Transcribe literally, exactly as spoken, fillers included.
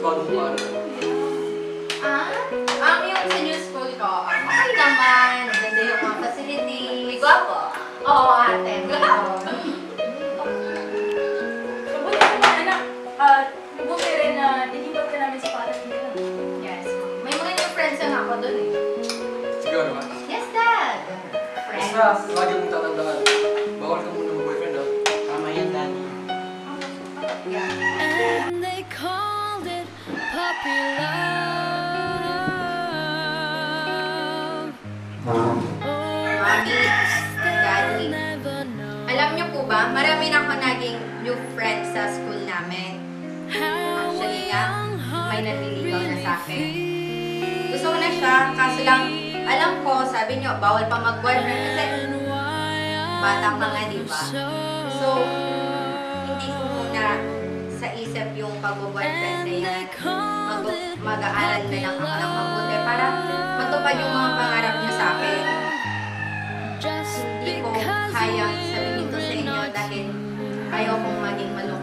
bagong paro. Ah? Um, yung sa new school ko, um, okay naman. Maganda yung mga facilities. Gwapo. Oo, ate. Mabuti naman, anak. Ah, mabuti rin na nilibot ka namin sa palat nila. Yes. May mga new friends na ako dun eh. Siguro ba? Yes, Dad. Friends. Basta, lagi mong tatandaan. Bawal ka muna mag-boyfriend, ha? Tama yan, Daddy. Yeah. And they called it puppy love. Mommy, Daddy, alam niyo po ba, marami na ako naging new friends sa school namin. Actually nga, may nanliligaw na sa akin. Gusto ko na siya, kaso lang, alam ko, sabi niyo, bawal pa mag-boyfriend kasi bata pa nga, di ba? So, hindi ko muna sa isip yung pag-boyfriend na yan. Mag- mag-aaral na lang ako ng mabuti para matupad yung mga pangarap niyo sa akin. Hindi ko kayang sabihin ito sa inyo dahil ayaw kong maging malungkot.